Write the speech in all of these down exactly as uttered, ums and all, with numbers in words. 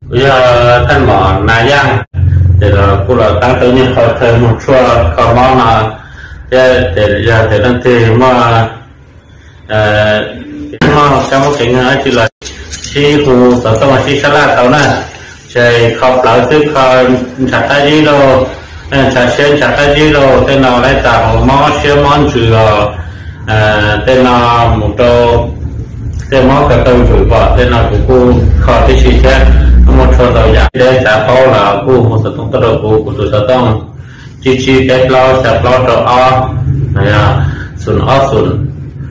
bây giờ thân mỏ nà giang để là cô là tăng tới những khó thời một chua khó mong là để để giờ để đang thì mà mà trong một cái người chỉ là chỉ hù sở tâm chỉ sát là tao nè chạy khóc lại tức khơi chặt tay đi đâu chặt xe chặt tay đi đâu tên nào lại tạo món xe món chữ tên nào một đồ tên món cái tàu chữ bỏ tên nào của cô khó thì chỉ chết một số tàu giả để trả phao là cô một số tổng tàu cô của tôi sẽต้องchi chi cái lo sẽ lo cho o này à sùn o sùn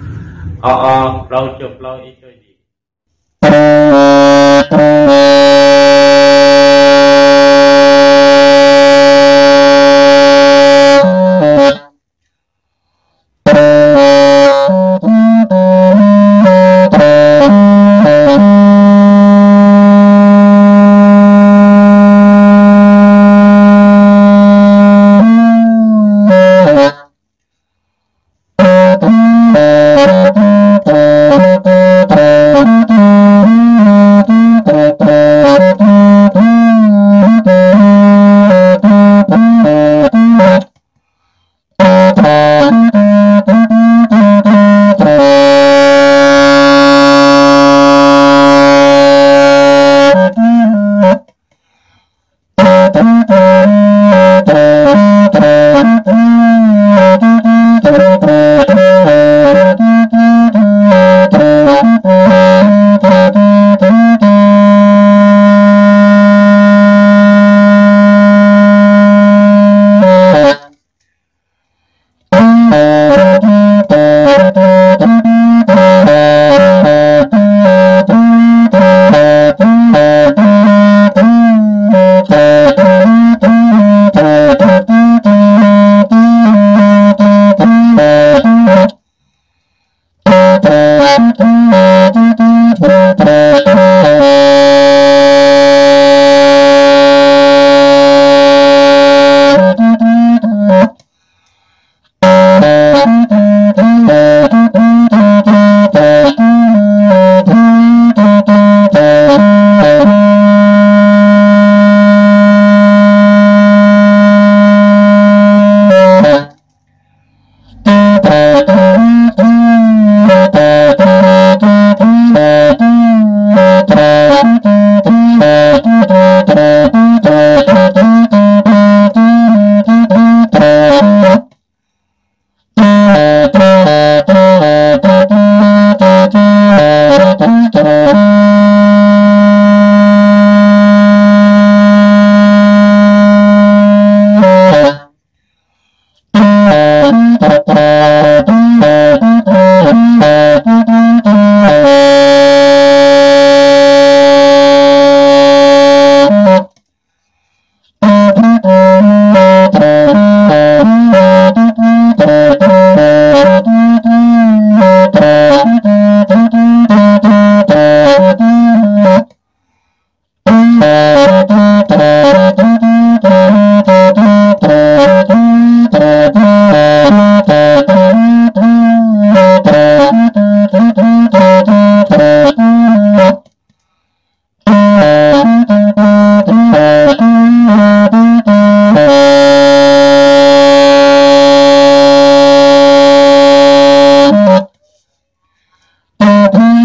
o o lo chụp lo ít chơi gì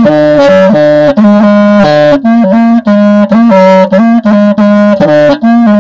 Thank you.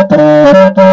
Thank you.